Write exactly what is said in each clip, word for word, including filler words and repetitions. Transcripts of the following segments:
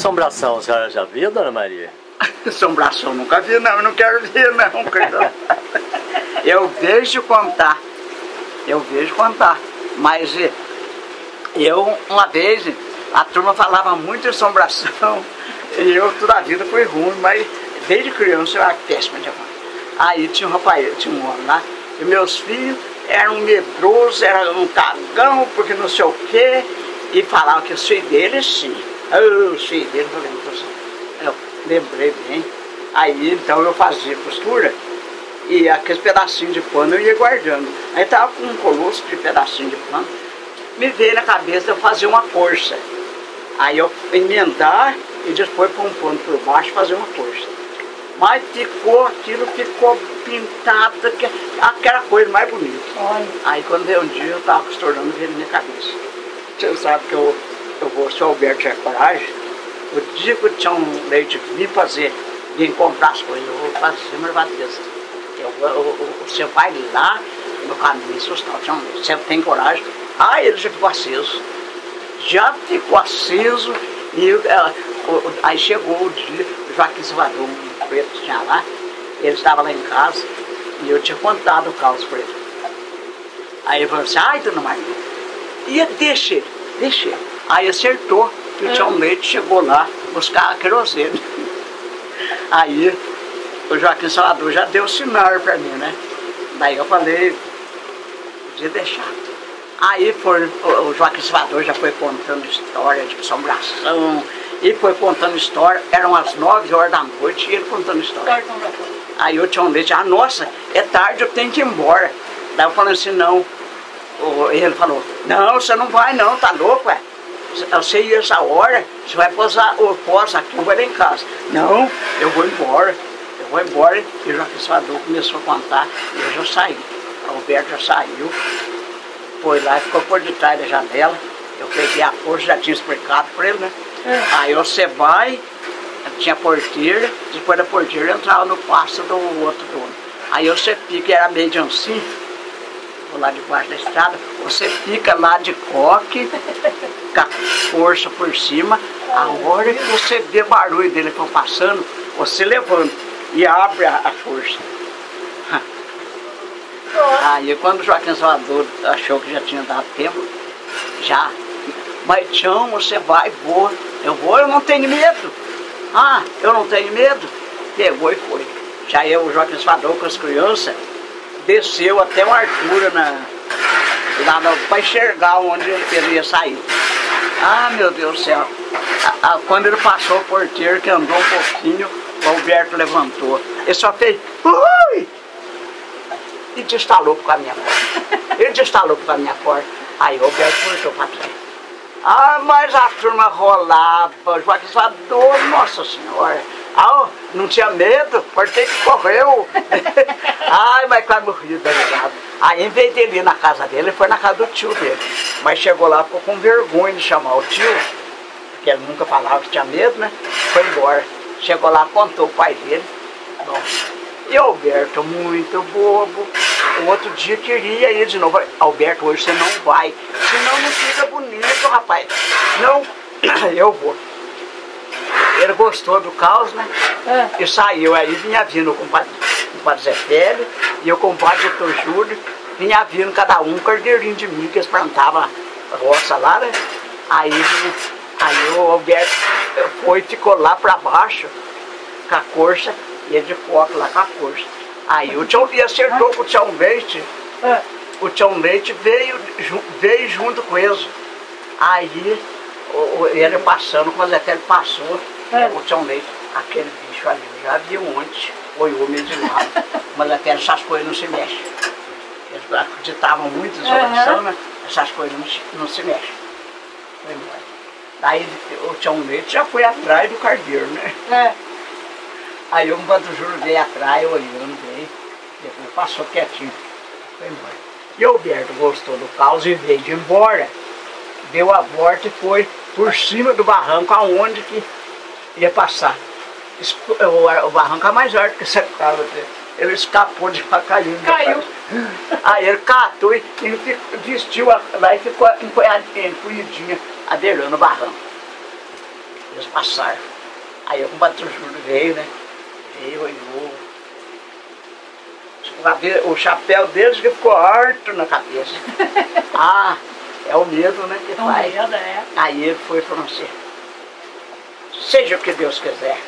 assombração a senhora já viu, dona Maria? Assombração nunca vi não, eu não quero ver não. Eu vejo contar, eu vejo contar, mas eu uma vez, a turma falava muito de assombração e eu toda a vida fui ruim, mas desde criança eu era péssima de amor. Aí tinha um rapaz, tinha um homem lá, e meus filhos eram medrosos, eram um cagão, porque não sei o quê, e falavam que os filhos dele sim. Eu, os filhos dele, eu lembrei bem. Aí então eu fazia costura e aqueles pedacinhos de pano eu ia guardando. Aí tava com um colosso de pedacinho de pano, me veio na cabeça de eu fazer uma corça. Aí eu emendar e depois pôr um pano por baixo e fazer uma corça. Mas ficou, aquilo ficou pintado, aquela coisa mais bonita. Olha. Aí quando veio um dia eu estava costurando, veio na minha cabeça. Você sabe que eu, eu vou, se o Alberto tiver coragem, o dia que o Tião Leite vir fazer, vir comprar as coisas, eu vou fazer uma batista. Eu, eu, eu, você vai lá no caminho, assustar o Tião Leite, você tem coragem. Ah, ele já ficou aceso. Já ficou aceso e uh, uh, aí chegou o dia, o Joaquim Salvador, um preto que tinha lá, ele estava lá em casa e eu tinha contado o caos para ele. Aí ele falou assim, ai, dona Maria, e deixa ele, deixa ele. Aí acertou que o Tião Leite chegou lá buscar a querosene. Aí o Joaquim Salvador já deu sinal para mim, né? Daí eu falei, podia deixar. Aí foi, o Joaquim Salvador já foi contando história de assombração, e foi contando história, eram as nove horas da noite, e ele contando história. Aí o Tião Leite, ah, nossa, é tarde, eu tenho que ir embora. Daí eu falei assim, não, ele falou, não, você não vai não, tá louco, ué? Você ia essa hora, você vai posar o pós aqui, eu vou lá em casa. Não, eu vou embora, eu vou embora. E o Joaquim Salvador começou a contar, e eu já saí. O Alberto já saiu, foi lá e ficou por detrás da janela. Eu peguei a força, já tinha explicado para ele, né? É. Aí você vai, tinha porteira, depois da porteira entrava no pasto do outro dono. Aí você fica, era meio de assim, lá debaixo da estrada, você fica lá de coque, com a força por cima, a hora que você vê barulho dele passando, você levanta e abre a, a força. Aí quando o Joaquim Salvador achou que já tinha dado tempo, já, mas Tião, você vai, vou, eu vou, eu não tenho medo. Ah, eu não tenho medo? Pegou e foi. Já eu, o Joaquim Salvador com as crianças, desceu até uma altura na, lá para enxergar onde ele ia sair. Ah, meu Deus do céu. A, a, quando ele passou o porteiro, que andou um pouquinho, o Alberto levantou. Ele só fez, ui! E destalou por a minha porta. Ele destalou por a minha porta. Aí o Alberto voltou para trás. Ah, mas a turma rolava, Joaquim Salvador, nossa senhora. Ah, não tinha medo, pode ter que correu. Ai, mas quase morri, delegado. Aí, em vez dele ir na casa dele, ele foi na casa do tio dele. Mas chegou lá, ficou com vergonha de chamar o tio, porque ele nunca falava que tinha medo, né? Foi embora. Chegou lá, contou o pai dele. Nossa. E Alberto, muito bobo. O outro dia queria ir de novo. Alberto, hoje você não vai. Senão não fica bonito, rapaz. Não, eu vou. Ele gostou do caos, né? É. E saiu. Aí vinha vindo com o compadre, compadre Zé Félio e o compadre doutor Júlio. Vinha vindo cada um um cordeirinho de mim, que eles plantavam roça lá, né? Aí, aí o Alberto foi e ficou lá pra baixo com a corça. E ele de foto lá com a força. Aí o Tião e acertou com o Tião Leite. É. O Tião Leite veio, veio junto com eles. Aí o, o, ele passando, quando até ele passou, é. O Tião Leite, aquele bicho ali, eu já vi ontem, olhou meio de lado, mas até essas coisas não se mexem. Eles acreditavam muito em solução, né? Essas coisas não se, não se mexem. Foi embora. Daí o Tião Leite já foi atrás do cargueiro, né? É. Aí o compadre Júlio veio atrás, olhando, veio, depois passou quietinho, foi embora. E o Alberto gostou do caos e veio de embora, deu a volta e foi por cima do barranco aonde que ia passar. O, o barranco é mais alto que essa casa dele. Ele escapou de lá, caiu. Caiu. Aí ele catou e ele vestiu lá e ficou encolhidinha, adeirando o barranco. Eles passaram. Aí o compadre Júlio veio, né? Veio, olhou. O chapéu deles que ficou harto na cabeça. Ah, é o medo, né? Que É um faz. medo, é. Aí ele foi e falou assim: seja o que Deus quiser.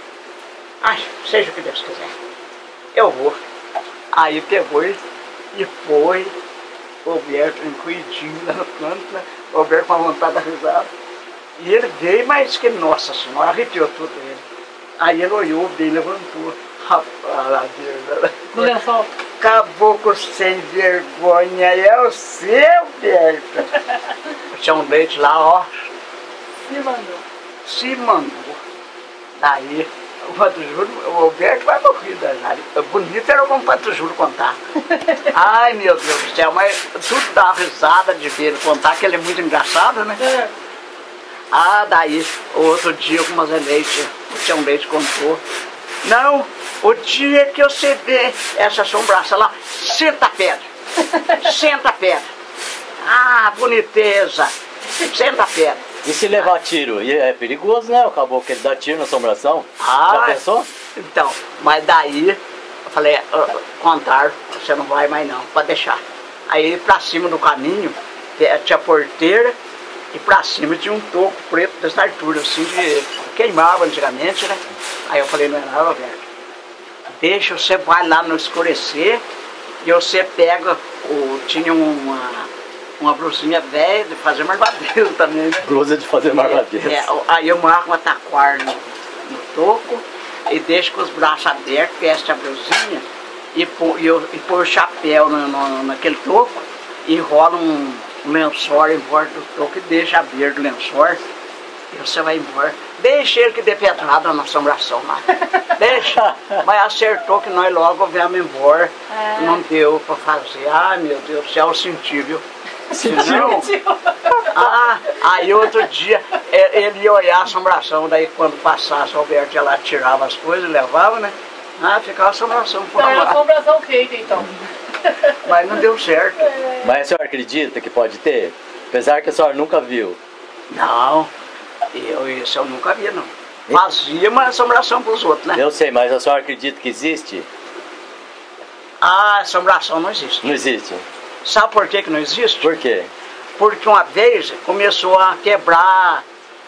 Ai, seja o que Deus quiser. Eu vou. Aí pegou e e foi. O Roberto encuidinho lá no canto, né? O Roberto com a vontade da risada. E ele veio, mas que, nossa senhora, arrepiou tudo ele. Aí ele olhou bem, levantou. Rapaz, No lençol. caboclo sem vergonha, é o seu, Berto. Tinha um leite lá, ó. Se mandou. Se mandou. Daí, o Padre Júlio, o Alberto vai morrer da Jari. Bonito era como o Padre Júlio contar. Ai, meu Deus do céu, mas tudo dá risada de ver ele contar, que ele é muito engraçado, né? É. Ah, daí, outro dia, com umas leite, o Tião Leite contou. Não, o dia que você vê essa assombração lá, senta a pedra. Senta a pedra. Ah, boniteza. Senta a pedra. E se levar tiro? E é perigoso, né? O caboclo ele dá tiro na assombração. Ah, Já pensou? Então, mas daí, eu falei, uh, contar, você não vai mais não, pode deixar. Aí pra cima do caminho, tinha porteira, e pra cima tinha um toco preto dessa altura, assim, que queimava antigamente, né? Aí eu falei, não é nada, Roberto. Deixa, você vai lá no escurecer, e você pega, o, tinha uma, uma blusinha velha de fazer marvadeiro também, né? Blusa de fazer marvadeiro. É, é, aí eu marco uma taquar no, no toco, e deixo com os braços abertos, veste a blusinha, e põe e, e põe o chapéu no, no, naquele toco, e enrola um, um lençol em volta do toco e deixa aberto o lençol, e você vai embora. Deixa ele que dê pedrada na assombração lá. Deixa, mas acertou que nós logo viemos embora, É. não deu pra fazer. Ai, meu Deus do céu, eu senti, viu? Sentiu? Ah, aí outro dia é, ele ia olhar a assombração, daí quando passasse o Alberto ia lá, tirava as coisas, levava, né? Ah, ficava a assombração por Então é a lá. assombração feita, então. Mas não deu certo. Mas a senhora acredita que pode ter? Apesar que a senhora nunca viu. Não, eu, isso eu nunca vi, não. Fazia uma assombração pros outros, né? Eu sei, mas a senhora acredita que existe? Ah, assombração não existe. Não existe. Sabe por que que não existe? Por quê? Porque uma vez começou a quebrar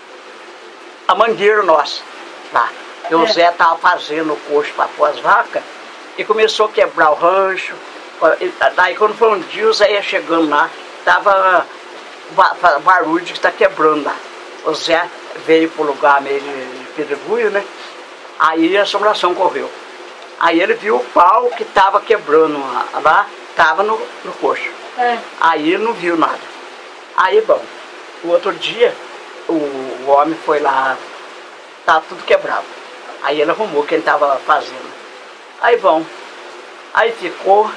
a mangueira nossa lá. E o É. Zé estava fazendo o coxo para pôr as vacas e começou a quebrar o rancho. E daí quando foi um dia o Zé ia chegando lá, tava ba- ba- barulho de que está quebrando lá. O Zé veio para o lugar meio de pedregulho, né? Aí a assombração correu. Aí ele viu o pau que estava quebrando lá, estava no, no coxo. É. Aí ele não viu nada. Aí, bom, o outro dia, o, o homem foi lá, tava tudo quebrado. Aí ele arrumou quem estava fazendo. Aí, bom, aí ficou,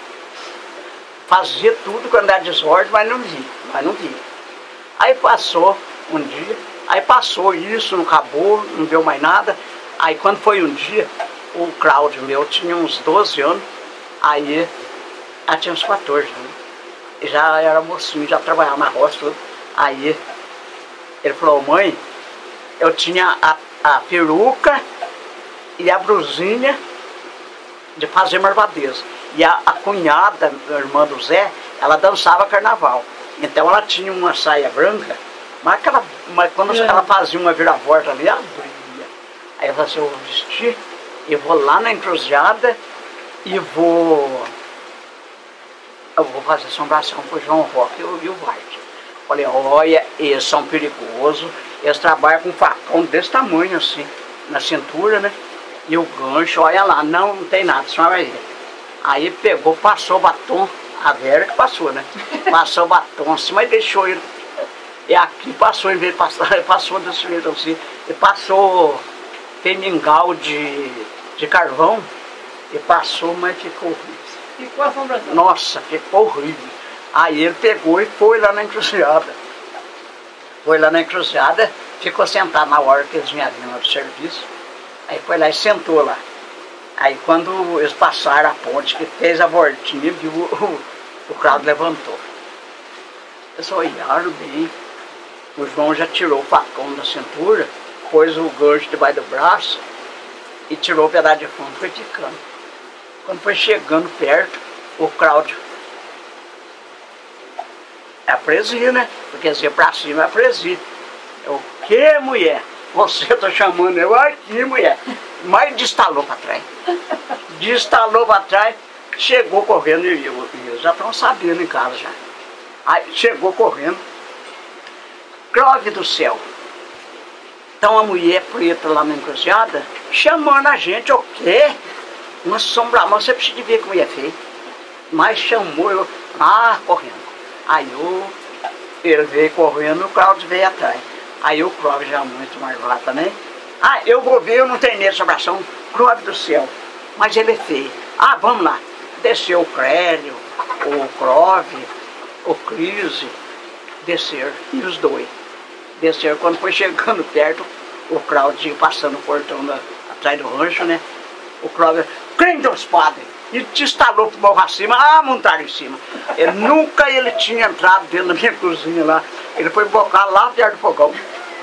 fazia tudo quando era desordem, mas não via, mas não via. Aí passou um dia, aí passou isso, não acabou, não deu mais nada. Aí quando foi um dia, o Cláudio meu tinha uns doze anos, aí ela tinha uns quatorze anos. Já era mocinho, já trabalhava na roça, tudo. Aí ele falou, mãe, eu tinha a, a peruca e a brusinha de fazer marvadeza. E a, a cunhada, a irmã do Zé, ela dançava carnaval. Então ela tinha uma saia branca, mas, aquela, mas quando É. ela fazia uma viravolta ali, ela brilha. Aí eu falei assim, eu vou vestir, eu vou lá na encruzilhada e vou... Eu vou fazer assombração pro João Roque e o, e o Varte. Falei, olha, eles são perigosos, eles trabalham com um facão desse tamanho assim, na cintura, né? E o gancho, olha lá, não, não tem nada, a senhora vai ver. Aí pegou, passou o batom, a Vera que passou, né? Passou o batom assim, mas deixou ele. E aqui passou, em vez de passar, passou desse jeito assim, e passou tem mingau de, de carvão, e passou, mas ficou horrível. Ficou a assombração. Nossa, ficou horrível. Aí ele pegou e foi lá na encruzilhada. Foi lá na encruzilhada, ficou sentado na hora que eles vinham lá do serviço. Aí foi lá e sentou lá. Aí quando eles passaram a ponte, que fez a voltinha, viu o, o Cláudio levantou. Eles olharam bem. O João já tirou o facão da cintura pôs o gancho debaixo do braço e tirou o pedaço de fundo e foi ficando. Quando foi chegando perto, o Cláudio é apresia, né? Porque assim, pra cima é apresia. Eu, o que, mulher? Você tá chamando eu aqui, mulher. Mas destalou para trás. Destalou para trás, chegou correndo e eu, eu já estão sabendo em casa já. Aí chegou correndo. Clóvis do céu. Então a mulher preta lá na encruzilhada, chamando a gente, o quê? Uma sombra, mas você precisa de ver que mulher feia. Mas chamou eu, ah, correndo. Aí eu, ele veio correndo e o Cláudio veio atrás. Aí o Clóvis já muito mais lá também. Ah, eu vou ver, eu não tenho medo de sobração. Clóvis do céu. Mas ele é feio. Ah, vamos lá. Desceu o Clélio, o Clóvis, o Crise. Desceram. E os dois. Desceram. Quando foi chegando perto, o Cláudio passando o portão da, atrás do rancho, né? O Clóvis, crente dos padres. E destalou pro morro acima, ah, montaram em cima. Ele, nunca ele tinha entrado dentro da minha cozinha lá. Ele foi bocar lá perto do fogão.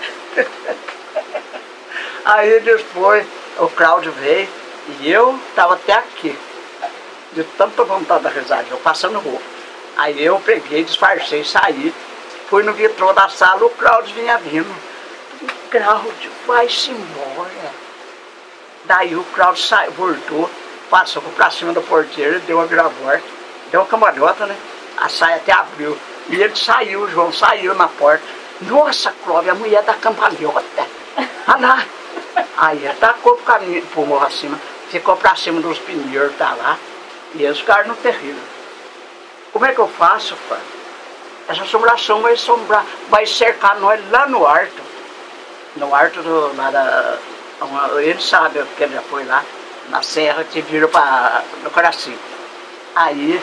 Aí depois o Cláudio veio e eu estava até aqui. De tanta vontade da risada, eu passando roupa. Aí eu peguei, disfarcei, saí. Fui no vitrô da sala, o Cláudio vinha vindo. O Cláudio, vai-se embora. Daí o Cláudio saiu, voltou. Passou pra cima do porteiro, deu uma viravolta, deu uma cambalhota, né? A saia até abriu. E ele saiu, o João saiu na porta. Nossa, Clóvis, a mulher da cambalhota. Ah lá. Aí ele tacou pro caminho, pro morro acima, ficou pra cima dos pneus, tá lá. E eles ficaram no terrível. Como é que eu faço, pai? Essa assombração vai assombrar, vai cercar nós lá no Arto. No Arto do, lá da... Ele sabe, porque ele já foi lá. Na serra que vira para no Coraci. Aí,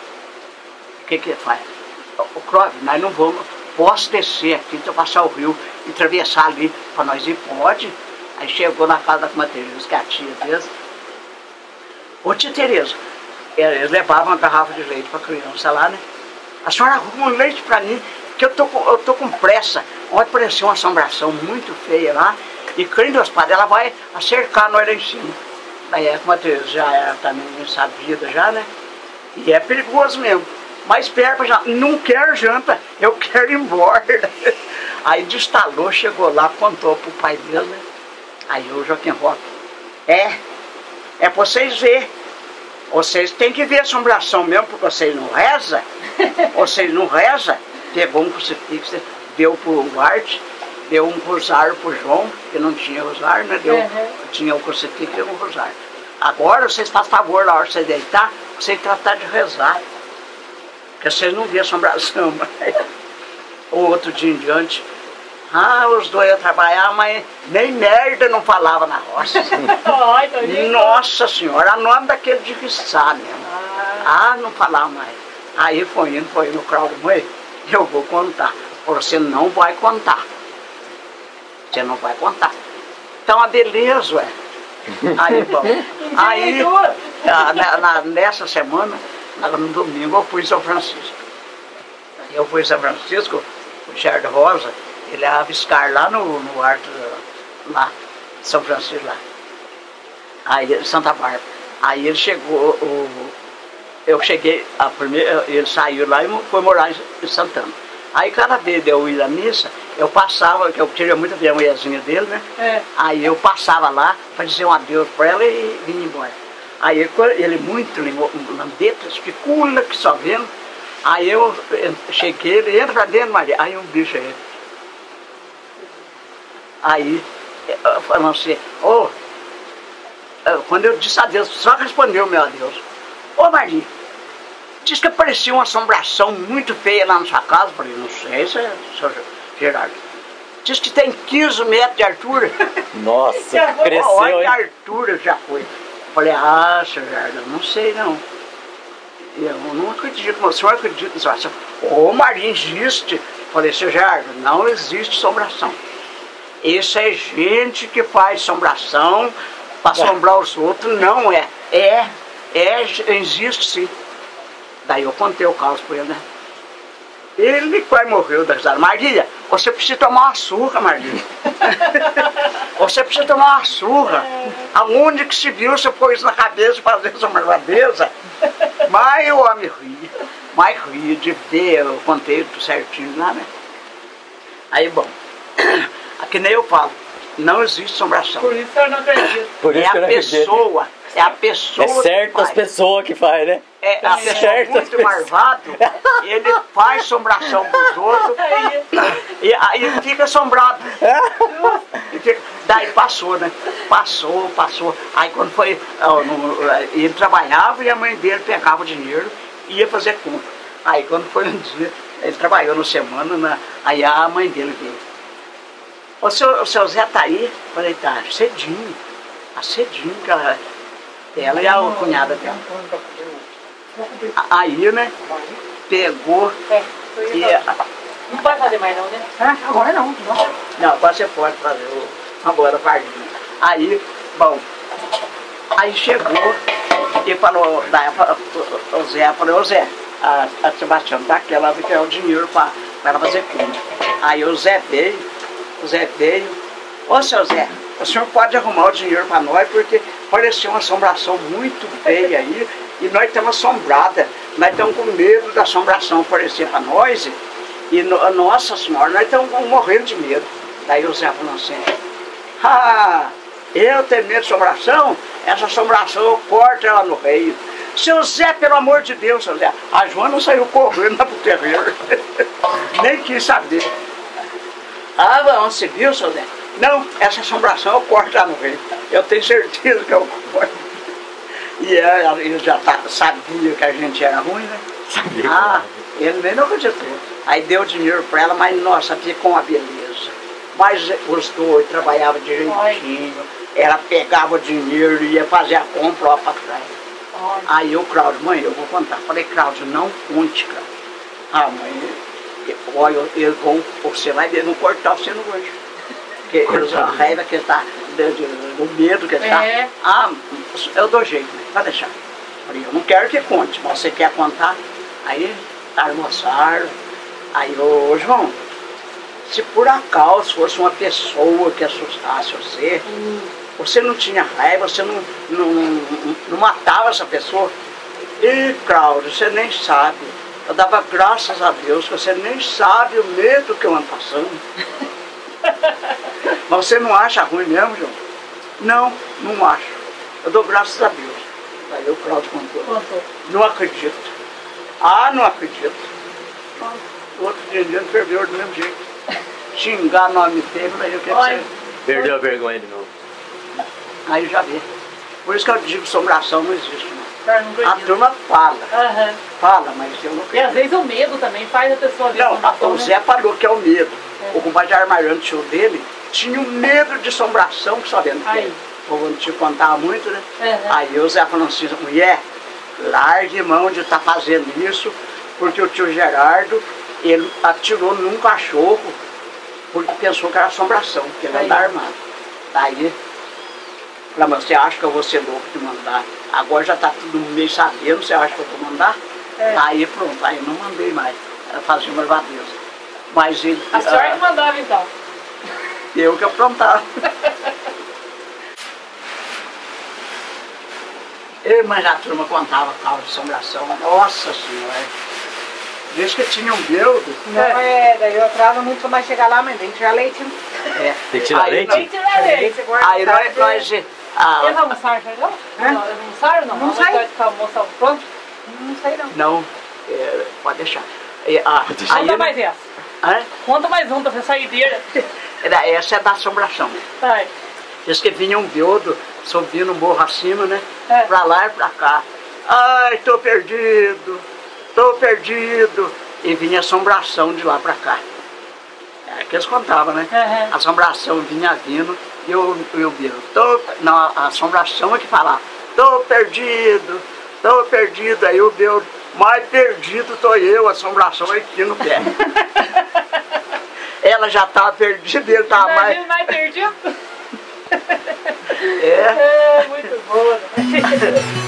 o que que faz? O Clóvis, nós não vamos, posso descer aqui, então passar o rio e atravessar ali para nós ir, pode? Aí chegou na casa da comadre Tereza, que é a tia deles. Ô tia Tereza, eles levavam uma garrafa de leite para a criança lá, né? A senhora arruma um leite para mim, que eu tô, com, eu tô com pressa. Ontem apareceu uma assombração muito feia lá, e crente dos padres, ela vai acercar nós lá em cima. Daí a comadre já era também sabida já, né? E é perigoso mesmo. Mas perto já, não quero janta, eu quero ir embora. Aí destalou, chegou lá, contou pro pai dele, né? Aí o Joaquim Roque, é, é pra vocês verem. Vocês têm que ver a assombração mesmo, porque vocês não rezam. Vocês não rezam. Pegou um crucifixo, deu pro Arte, deu um rosário pro João, que não tinha rosário, né? Deu, uhum. Tinha o crucifixo e deu um rosário. Agora vocês fazem favor, na hora de você deitar, vocês tratar de rezar. Porque vocês não viram assombração. Mas... O outro dia em diante, ah, os dois iam trabalhar, mas nem merda não falava na roça. Nossa Senhora, o nome daquele de Vissá mesmo. Ah, não falava mais. Aí foi indo, foi indo, o Cláudio, mãe, eu vou contar. Você não vai contar. Você não vai contar. Então, a beleza, ué. Aí, bom. Aí, na, na, nessa semana, no domingo, eu fui em São Francisco. Eu fui em São Francisco, o Gerardo Rosa, ele ia aviscar lá no, no Arto, lá, São Francisco, lá. Aí, Santa Bárbara. Aí ele chegou, o, eu cheguei, a primeira, ele saiu lá e foi morar em Santana. Aí cada vez eu ia à missa, eu passava, que eu queria muito ver a mulherzinha dele, né? É. Aí eu passava lá para dizer um adeus para ela e vinha embora. Aí ele muito lambeta, especula que só vendo. Aí eu cheguei, ele entra pra dentro, Maria. Aí um bicho aí. Aí, falando assim, ô, oh, quando eu disse adeus, só respondeu meu adeus. Ô oh, Maria, diz que apareceu uma assombração muito feia lá na sua casa. Eu falei, não sei, seu Gerardo. Diz que tem quinze metros de altura. Nossa, cresceu, olha hein? que altura já foi. Eu falei, ah, seu Gerardo, não sei não. Eu não acredito, o senhor acredita nisso? Ô, Maria, existe. Eu falei, seu Gerardo, não existe assombração. Isso é gente que faz assombração para assombrar os outros, não é. É, é, existe sim. Daí eu contei o caos para ele, né? Ele quase morreu da risada. Maria, você precisa tomar uma surra, Marlinho. Você precisa tomar uma surra. Aonde que se viu, você pôs isso na cabeça fazer essa malvadeza? Mas o homem ria. Mas ria de ver, eu contei tudo certinho lá, né? Aí, bom, aqui nem eu falo, não existe assombração. Por isso eu não acredito. Por isso É que eu a não acredito. pessoa, é a pessoa É certo que as faz. pessoas que faz, né? É a É pessoa certo as muito pessoas. marvado, ele faz assombração pros outros Aí, e aí fica assombrado. E fica- daí passou, né? Passou, passou. Aí quando foi, ó, no- ele trabalhava e a mãe dele pegava o dinheiro e ia fazer compra. Aí quando foi um dia, ele trabalhou na semana, né? Aí a mãe dele veio. O seu, o seu Zé tá aí? Falei, tá, cedinho. Tá cedinho, que ela, ela e a cunhada dela. Aí, né, pegou é, e... não pode fazer mais não, né? Ah, agora não, não. Não, agora você pode fazer o agora a pardinha. Aí, bom, aí chegou e falou, daí, o, o Zé falou, ô Zé, a, a Sebastião tá aqui, ela vai querer o dinheiro para ela fazer compra. Aí o Zé veio, o Zé veio, ô seu Zé, o senhor pode arrumar o dinheiro para nós, porque pareceu uma assombração muito feia aí, e nós estamos assombradas, nós estamos com medo da assombração aparecer para nós, e no, nossa senhora, nós estamos morrendo de medo. Daí o Zé falou assim, ah, eu tenho medo de assombração? Essa assombração eu corto ela no reio. Seu Zé, pelo amor de Deus, seu Zé, a Joana saiu correndo lá pro terreiro, nem quis saber. Ah, bom, você viu, seu Zé? Não, essa assombração eu corto lá no reio. Eu tenho certeza que eu corto. E ela, ele já tá, sabia que a gente era ruim, né? Sabia que Ah, ele nem não acreditou. Aí deu dinheiro pra ela, mas nossa, ficou uma beleza. Mas os dois trabalhavam direitinho. Ela pegava o dinheiro e ia fazer a compra lá pra trás. Olha. Aí eu, Cláudio, mãe, eu vou contar. Falei, Cláudio, não conte, Cláudio. Ah, mãe, olha, eles vão, você vai ver, não cortar você não hoje. Porque eles, a raiva que está, do medo que está. É. Ah, eu dou jeito, né? Vai deixar. Falei, eu não quero que conte, mas você quer contar? Aí almoçaram. Aí, ô João, se por acaso fosse uma pessoa que assustasse você, Hum. você não tinha raiva, você não, não, não, não matava essa pessoa? E Cláudio, você nem sabe. Eu dava graças a Deus que você nem sabe o medo que eu ando passando. Mas você não acha ruim mesmo, João? Não, não acho. Eu dou graças a Deus. Aí o Cláudio contou. Contou. Não acredito. Ah, não acredito. O outro dia ele perdeu do mesmo jeito. Xingar nome feio, aí eu quero Olha. ser. Perdeu a vergonha de novo. Aí já vi. Por isso que eu digo que assombração não existe. Não. Cara, não A acredito. turma fala, Aham. fala, mas eu não E às acredito. vezes o medo também faz a pessoa ver Não, assombração, o né? Zé falou que é o medo. É. O compadre Armariano, tio dele, tinha um medo de assombração, sabendo que Aí. o não te contava muito, né? Aham. Aí o Zé falou assim, mulher, largue mão de estar fazendo isso, porque o tio Gerardo, ele atirou num cachorro, porque pensou que era assombração, porque ele Aí. andava armado. Daí, falei, mas você acha que eu vou ser louco de mandar? Agora já está tudo meio sabendo, você acha que eu vou mandar? É. Aí pronto, aí eu não mandei mais, eu fazia uma malvadeza. Mas ele, A senhora ah, que mandava então. eu que aprontava. Eu, mas a turma contava causa de assombração, nossa senhora. Diz que tinha um beldo. Não, é, daí eu atraso muito pra mais chegar lá, mas tem que tirar leite. É. Tem que tirar Aí leite? nós- Tem que tirar leite. Você guarda Aí pra nós, fazer- nós ah, Eles almoçaram já? Não? Hã? Não, eles almoçaram ou não? Não Almoçaram sei. de ficar almoçando pronto? Não sei não. não, é, pode deixar. E, ah, deixar. aí, Conta mais essa. Hã? Conta mais um pra você sair dele. Era- essa é da assombração. Vai. Diz que vinha um beldo subindo o morro acima, né? É. Pra lá e pra cá. Ai, tô perdido, tô perdido. E vinha assombração de lá pra cá. É que eles contavam, né? Uhum. A assombração vinha vindo e eu, eu vi, tô, não, a assombração é que falava, tô perdido, tô perdido. Aí eu deu, mais perdido tô eu, a assombração aqui no pé. Ela já tava perdida, ele tava mais. Imagina mais perdido. É. É, muito boa.